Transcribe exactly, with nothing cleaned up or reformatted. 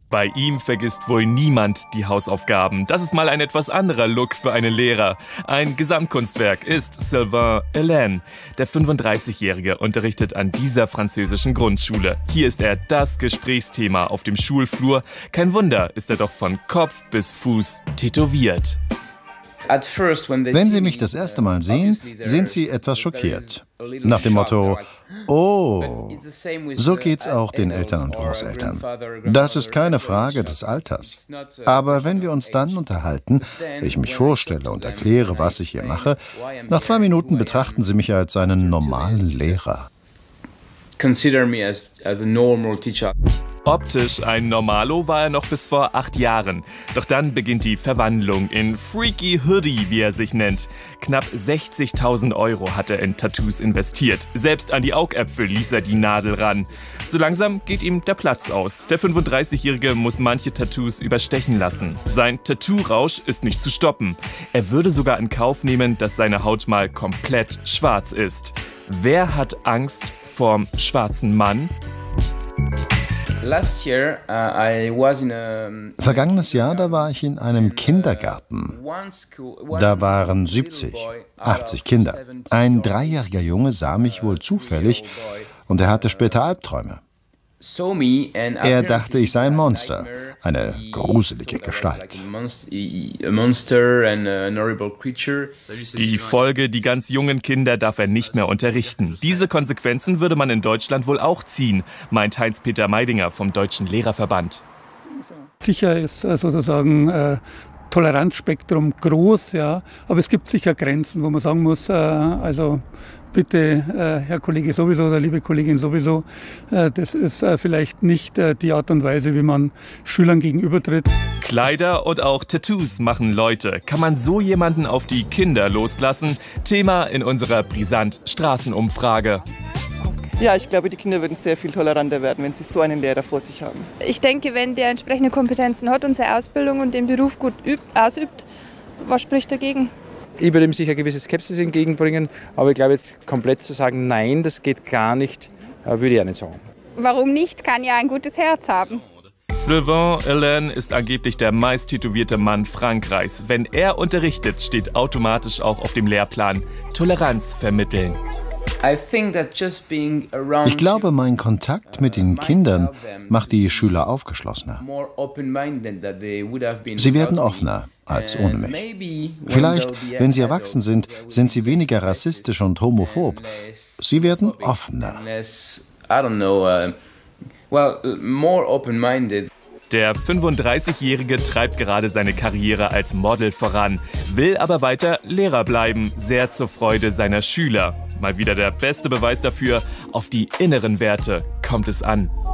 Bei ihm vergisst wohl niemand die Hausaufgaben. Das ist mal ein etwas anderer Look für einen Lehrer. Ein Gesamtkunstwerk ist Sylvain Hélène. Der fünfunddreißigjährige unterrichtet an dieser französischen Grundschule. Hier ist er das Gesprächsthema auf dem Schulflur. Kein Wunder, ist er doch von Kopf bis Fuß tätowiert. Wenn Sie mich das erste Mal sehen, sind Sie etwas schockiert. Nach dem Motto, oh, so geht's auch den Eltern und Großeltern. Das ist keine Frage des Alters. Aber wenn wir uns dann unterhalten, ich mich vorstelle und erkläre, was ich hier mache, nach zwei Minuten betrachten Sie mich als einen normalen Lehrer. Consider me as, as a normal teacher. Optisch ein Normalo war er noch bis vor acht Jahren. Doch dann beginnt die Verwandlung in Freaky Hoodie, wie er sich nennt. Knapp sechzigtausend Euro hat er in Tattoos investiert. Selbst an die Augäpfel ließ er die Nadel ran. So langsam geht ihm der Platz aus. Der fünfunddreißigjährige muss manche Tattoos überstechen lassen. Sein Tattoo-Rausch ist nicht zu stoppen. Er würde sogar in Kauf nehmen, dass seine Haut mal komplett schwarz ist. Wer hat Angst vorm schwarzen Mann? Vergangenes Jahr, da war ich in einem Kindergarten. Da waren siebzig, achtzig Kinder. Ein dreijähriger Junge sah mich wohl zufällig und er hatte später Albträume. Er dachte, ich sei ein Monster, eine gruselige Gestalt. Die Folge, die ganz jungen Kinder darf er nicht mehr unterrichten. Diese Konsequenzen würde man in Deutschland wohl auch ziehen, meint Heinz-Peter Meidinger vom Deutschen Lehrerverband. Sicher ist sozusagen äh, Toleranzspektrum groß, ja, aber es gibt sicher Grenzen, wo man sagen muss, äh, also bitte, äh, Herr Kollege sowieso oder liebe Kollegin sowieso, äh, das ist äh, vielleicht nicht äh, die Art und Weise, wie man Schülern gegenübertritt. Kleider und auch Tattoos machen Leute. Kann man so jemanden auf die Kinder loslassen? Thema in unserer Brisant-Straßenumfrage. Ja, ich glaube, die Kinder würden sehr viel toleranter werden, wenn sie so einen Lehrer vor sich haben. Ich denke, wenn der entsprechende Kompetenzen hat und seine Ausbildung und den Beruf gut übt, ausübt, was spricht dagegen? Ich würde ihm sicher gewisse Skepsis entgegenbringen, aber ich glaube, jetzt komplett zu sagen, nein, das geht gar nicht, würde ich auch nicht sagen. Warum nicht? Kann ja ein gutes Herz haben. Sylvain Hélène ist angeblich der meist tätowierte Mann Frankreichs. Wenn er unterrichtet, steht automatisch auch auf dem Lehrplan Toleranz vermitteln. Ich glaube, mein Kontakt mit den Kindern macht die Schüler aufgeschlossener. Sie werden offener als ohne mich. Vielleicht, wenn sie erwachsen sind, sind sie weniger rassistisch und homophob. Sie werden offener. Der fünfunddreißigjährige treibt gerade seine Karriere als Model voran, will aber weiter Lehrer bleiben, sehr zur Freude seiner Schüler. Mal wieder der beste Beweis dafür, auf die inneren Werte kommt es an.